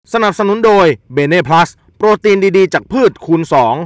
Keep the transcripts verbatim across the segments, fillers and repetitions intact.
สนับสนุนโดยเบเน่พลัสโปรตีนดีๆจากพืชคูณสอง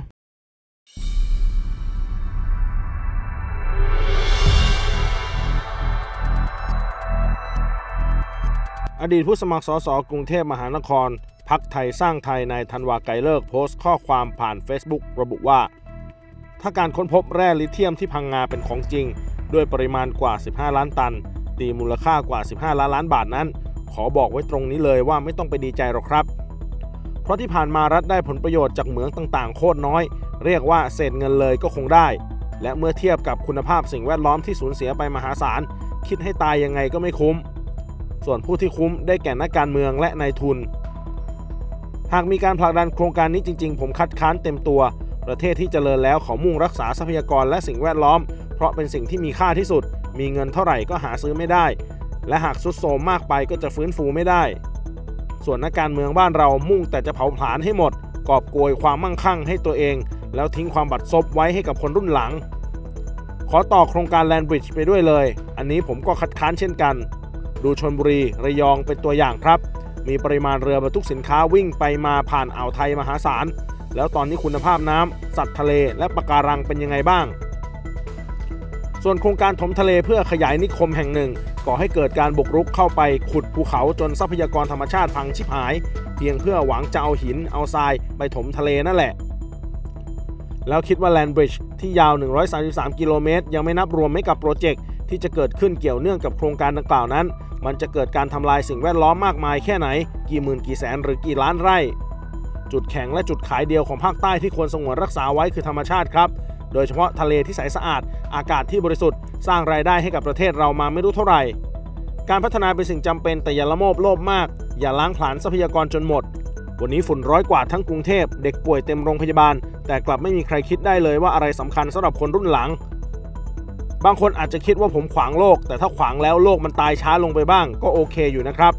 อดีตผู้สมัครสสกรุงเทพมหานครพรรคไทยสร้างไทยนายธันวาไกรเลิกโพสต์ข้อความผ่าน Facebook ระบุว่าถ้าการค้นพบแร่ลิเธียมที่พังงาเป็นของจริงด้วยปริมาณกว่าสิบห้าล้านตันตีมูลค่ากว่าสิบห้าล้านล้านบาทนั้นขอบอกไว้ตรงนี้เลยว่าไม่ต้องไปดีใจหรอกครับเพราะที่ผ่านมารัฐได้ผลประโยชน์จากเหมืองต่างๆโคตรน้อยเรียกว่าเศษเงินเลยก็คงได้และเมื่อเทียบกับคุณภาพสิ่งแวดล้อมที่สูญเสียไปมหาศาลคิดให้ตายยังไงก็ไม่คุ้มส่วนผู้ที่คุ้มได้แก่นักการเมืองและนายทุนหากมีการผลักดันโครงการนี้จริงๆผมคัดค้านเต็มตัวประเทศที่เจริญแล้วเขามุ่งรักษาทรัพยากรและสิ่งแวดล้อมเพราะเป็นสิ่งที่มีค่าที่สุดมีเงินเท่าไหร่ก็หาซื้อไม่ได้และหากทรุดโทรมมากไปก็จะฟื้นฟูไม่ได้ส่วนนักการเมืองบ้านเรามุ่งแต่จะเผาผลาญให้หมดกอบโกยความมั่งคั่งให้ตัวเองแล้วทิ้งความบัดซบไว้ให้กับคนรุ่นหลังขอต่อโครงการแลนด์บริดจ์ไปด้วยเลยอันนี้ผมก็คัดค้านเช่นกันดูชลบุรีระยองเป็นตัวอย่างครับมีปริมาณเรือบรรทุกสินค้าวิ่งไปมาผ่านอ่าวไทยมหาศาลแล้วตอนนี้คุณภาพน้ำสัตว์ทะเลและปะการังเป็นยังไงบ้างส่วนโครงการถมทะเลเพื่อขยายนิคมแห่งหนึ่งก่อให้เกิดการบุกรุกเข้าไปขุดภูเขาจนทรัพยากรธรรมชาติพังชิบหายเพียงเพื่อหวังจะเอาหินเอาทรายไปถมทะเลนั่นแหละแล้วคิดว่าแลนด์บริดจ์ที่ยาวหนึ่งร้อยสามสิบสามกิโลเมตรยังไม่นับรวมไม่กับโปรเจกต์ที่จะเกิดขึ้นเกี่ยวเนื่องกับโครงการดังกล่าวนั้นมันจะเกิดการทำลายสิ่งแวดล้อมมากมายแค่ไหนกี่หมื่นกี่แสนหรือกี่ล้านไร่จุดแข็งและจุดขายเดียวของภาคใต้ที่ควรสงวนรักษาไว้คือธรรมชาติครับโดยเฉพาะทะเลที่ใสสะอาดอากาศที่บริสุทธิ์สร้างรายได้ให้กับประเทศเรามาไม่รู้เท่าไหร่การพัฒนาเป็นสิ่งจำเป็นแต่อย่าละโมบโลภมากอย่าล้างผลาญทรัพยากรจนหมดวันนี้ฝุ่นร้อยกว่าทั้งกรุงเทพเด็กป่วยเต็มโรงพยาบาลแต่กลับไม่มีใครคิดได้เลยว่าอะไรสำคัญสำหรับคนรุ่นหลังบางคนอาจจะคิดว่าผมขวางโลกแต่ถ้าขวางแล้วโลกมันตายช้าลงไปบ้างก็โอเคอยู่นะครับ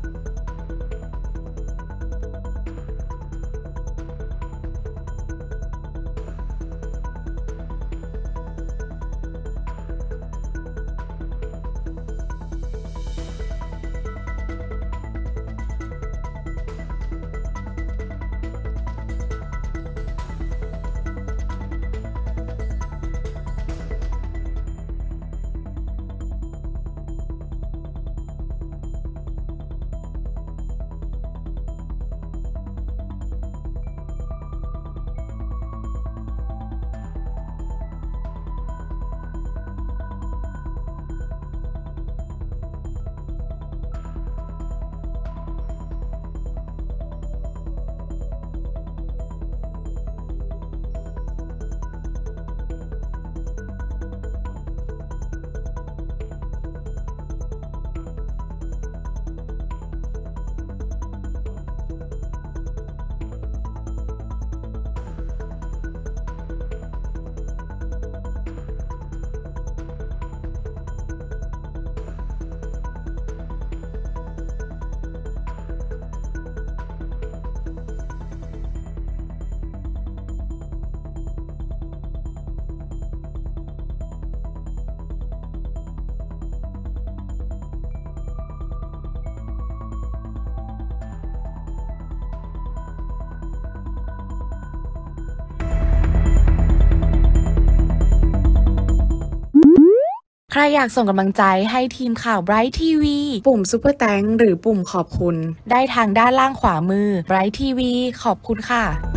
ใครอยากส่งกำลังใจให้ทีมข่าว Bright ที วีปุ่มซุปเปอร์แตงหรือปุ่มขอบคุณได้ทางด้านล่างขวามือ Bright ที วี ขอบคุณค่ะ